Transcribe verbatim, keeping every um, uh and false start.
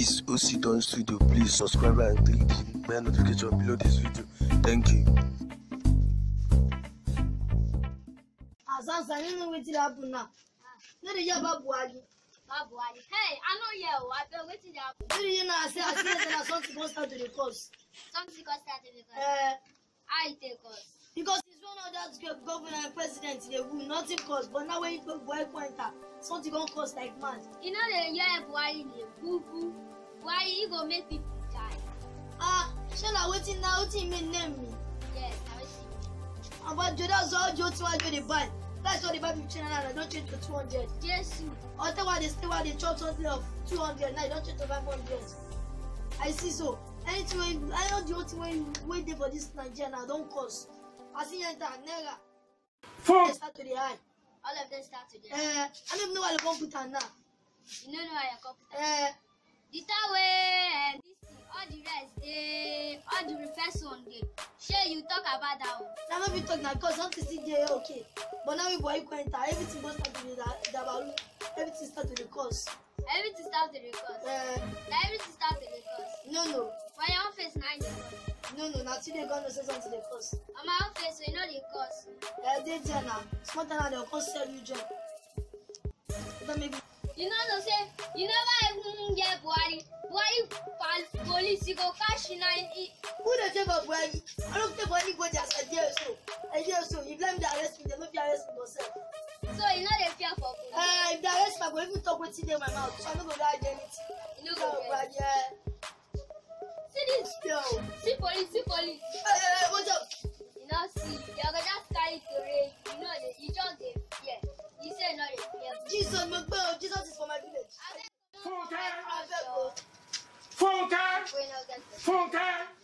This is Uzzy Don Studio. Please subscribe and click the bell notification below this video. Thank you. Sansa, you know what will happen now? No, the year about Buhari. Buhari. Hey, I know you. I been waiting to happen. No, you know, I say, I say that something goes start to the course. Something goes start to the course. Uh, I take course. Because it's one of that governor and president, they will nothing cost. But now when you go Buhari pointer, something gonna cost like mad. You know the year Buhari name, boo boo. Buhari, you go make people die. Ah, shall I wait now? What you mean name me? Yes, I will see. About Jodas all Joe to I the buy. That's what the Bible channel and I don't change to two hundred. Yes. Or tell what they stay while they chop something of two hundred. Now I don't change to five hundred. I see so. Anything I know the only thing when you wait there for this Nigerian now don't cost. I see you enter Nera. They start to the high. All of them start to the high. Uh, I don't even know why the computer now. You don't know why your computer. Uh, the third way and this thing, all the rest, they, all the first one, they. Sure, you talk about that one. Now not be talk now because something still there okay. But now we boy enter everything goes start to the the everything start to the cost. Everything start to the cost. Uh, now everything start to the cost. No no. For your own face nine the cost. No no, now today gonna say something to the cost. On my own face, so you know the cost. Uh, they there now. Smart now they'll cost sell you job. Don't make. You know what I'm saying? You never even get Buhari. Buhari police, you go cash in and eat. Who the tell about Buhari? I don't tell Buhari go just a year or so. A year or so. If them they arrest me, they don't be arrest me themselves. So you know they fear for police? Uh, if they arrest me, I go even talk with in my mouth. So I don't go die anything. You know go Buhari, yeah. See this? Yo. See police, see police. Hey, hey, hey, what's up? You know, see, you're gonna just carry to raid. You know, they, you just they fear. You say no, they fear. Jesus, my God, Jesus is for my village. I beg, Funke! I beg, Funke! Funke! Funke!